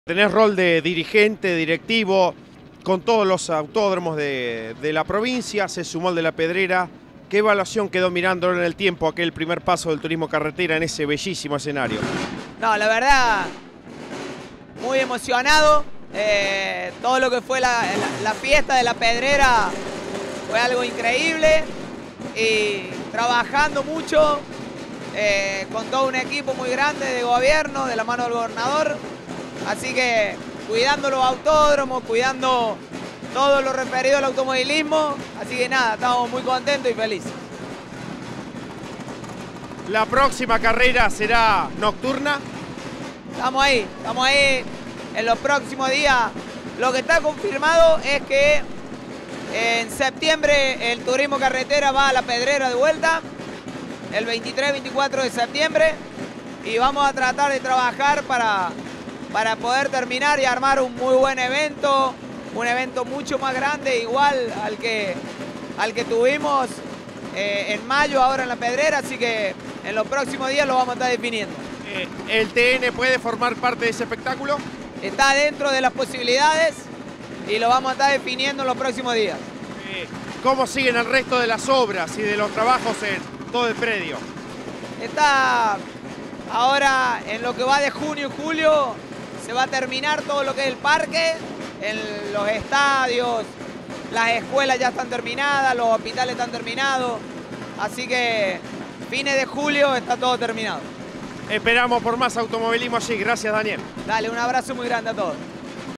Tenés rol de dirigente, directivo, con todos los autódromos de la provincia, se sumó el de La Pedrera. ¿Qué evaluación quedó mirando en el tiempo aquel primer paso del turismo carretera en ese bellísimo escenario? No, la verdad, muy emocionado. Todo lo que fue la fiesta de La Pedrera fue algo increíble y trabajando mucho con todo un equipo muy grande de gobierno, de la mano del gobernador. Así que cuidando los autódromos, cuidando todo lo referido al automovilismo. Así que nada, estamos muy contentos y felices. ¿La próxima carrera será nocturna? Estamos ahí en los próximos días. Lo que está confirmado es que en septiembre el turismo carretera va a La Pedrera de vuelta, el 23-24 de septiembre, y vamos a tratar de trabajar para poder terminar y armar un muy buen evento, un evento mucho más grande, igual al que tuvimos en mayo ahora en La Pedrera, así que en los próximos días lo vamos a estar definiendo. ¿El TN puede formar parte de ese espectáculo? Está dentro de las posibilidades y lo vamos a estar definiendo en los próximos días. ¿Cómo siguen el resto de las obras y de los trabajos en todo el predio? Está ahora en lo que va de junio y julio, se va a terminar todo lo que es el parque, en los estadios, las escuelas ya están terminadas, los hospitales están terminados, así que fines de julio está todo terminado. Esperamos por más automovilismo allí. Gracias, Daniel. Dale, un abrazo muy grande a todos.